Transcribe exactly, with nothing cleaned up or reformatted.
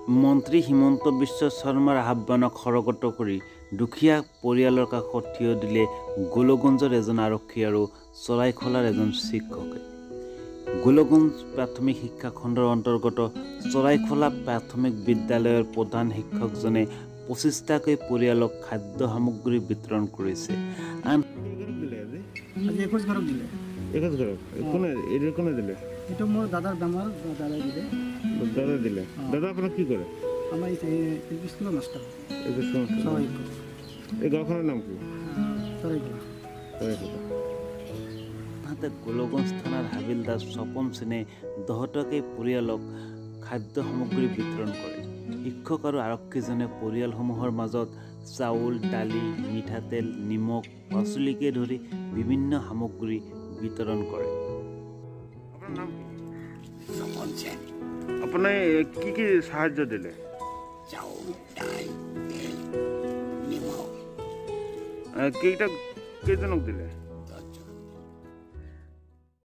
মন্ত্ৰী হিমন্ত বিশ্ব শৰ্মাৰ আহ্বানক সৰগত কৰি দুখীয়া পৰিয়ালৰ কাষত থিয় দিলে গোলগঞ্জৰ এজন আৰক্ষী আৰু চৰাইখলাৰ এজন শিক্ষকে। গোলগঞ্জ প্ৰাথমিক শিক্ষা খণ্ডৰ অন্তৰ্গত চৰাইখলা প্ৰাথমিক বিদ্যালয়ৰ প্ৰধান শিক্ষকজনে পঁচিছটাকৈ পৰিয়ালক খাদ্য সামগ্ৰী বিতৰণ কৰিছে। আন এটা মোৰ দাদাৰ বেমাৰ দাদাই দিলে দাদা দিলে দাদা আপোনাক কি কৰে? আমাৰ এই স্কুলৰ মাষ্টাৰ এই গাঁওখনৰ নাম কি? আনহাতে গোলগঞ্জ থানাৰ হাবিলদাৰ স্বপন সেনে দহটাকৈ পৰিয়ালক খাদ্য সামগ্ৰী বিতৰণ কৰে। শিক্ষক আৰু আৰক্ষীজনে পৰিয়ালসমূহৰ মাজত চাউল, দালি, মিঠাতেল, নিমখ, পাচলিকে ধৰি বিভিন্ন সামগ্ৰী বিতৰণ কৰে। আপোনাৰ কি কি সাহায্য দিলে? কেইটা কেইজনক দিলে?